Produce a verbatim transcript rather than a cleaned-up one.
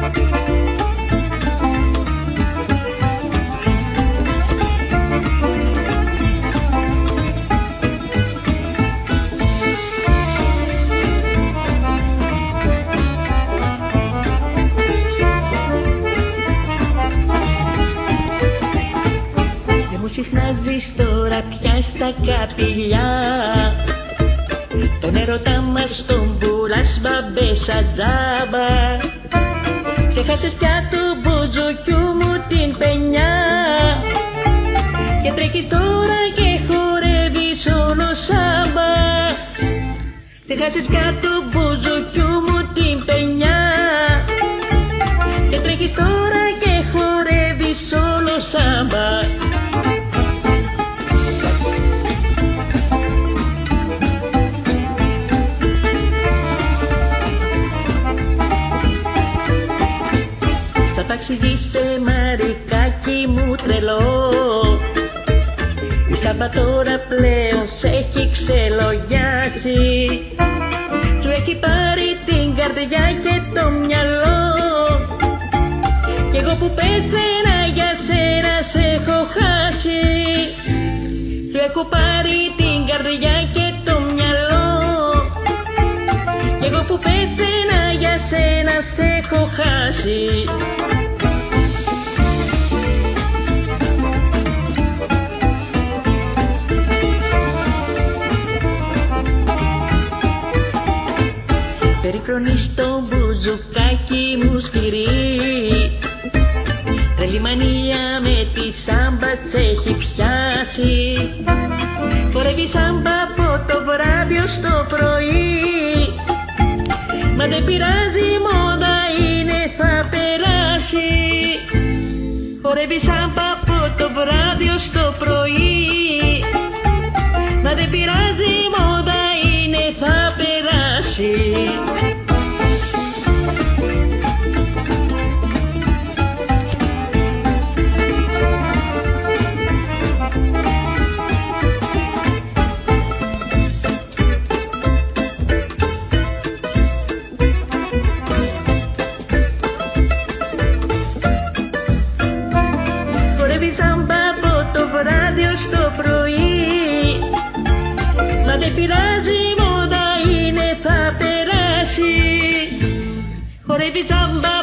Συχνάζεις τώρα πια στα καπηλιά, τον έρωτα μας τον πουλάς μπαμπέσα τζάμπα. Ξεχάσες πια του μπουζουκιού μου την πενιά και τρέχεις τώρα και χορεύεις όλο σάμπα. Ξεχάσες πια του μπουζουκιού μου την πενιά και τρέχεις τώρα και χορεύεις όλο σάμπα. Ταξιδίσε μαρικάκι μου τρελό, η σάμπα τώρα πλέον σ' έχει ξελογιάσει. Σου έχει πάρει την καρδιά και το μυαλό, κι εγώ που πέθαινα για σένα σ' έχω χάσει. Σου έχω πάρει την καρδιά και το μυαλό, κι εγώ που πέθαινα για σένα σ' έχω χάσει. Περιφρονείς το μπουζουκάκι μου σκληρή, τρελή μανία με τη σάμπα σ' έχει πιάσει. Χορεύει σάμπα από το βράδυ ως το πρωί, μα δεν πειράζει, μόδα είναι, θα περάσει. Χορεύει σάμπα από το βράδυ ως το πρωί, μα δεν πειράζει, μόδα είναι, θα περάσει. Δεν πειράζει, μόδα είναι, θα περάσει. Χορεύει σάμπα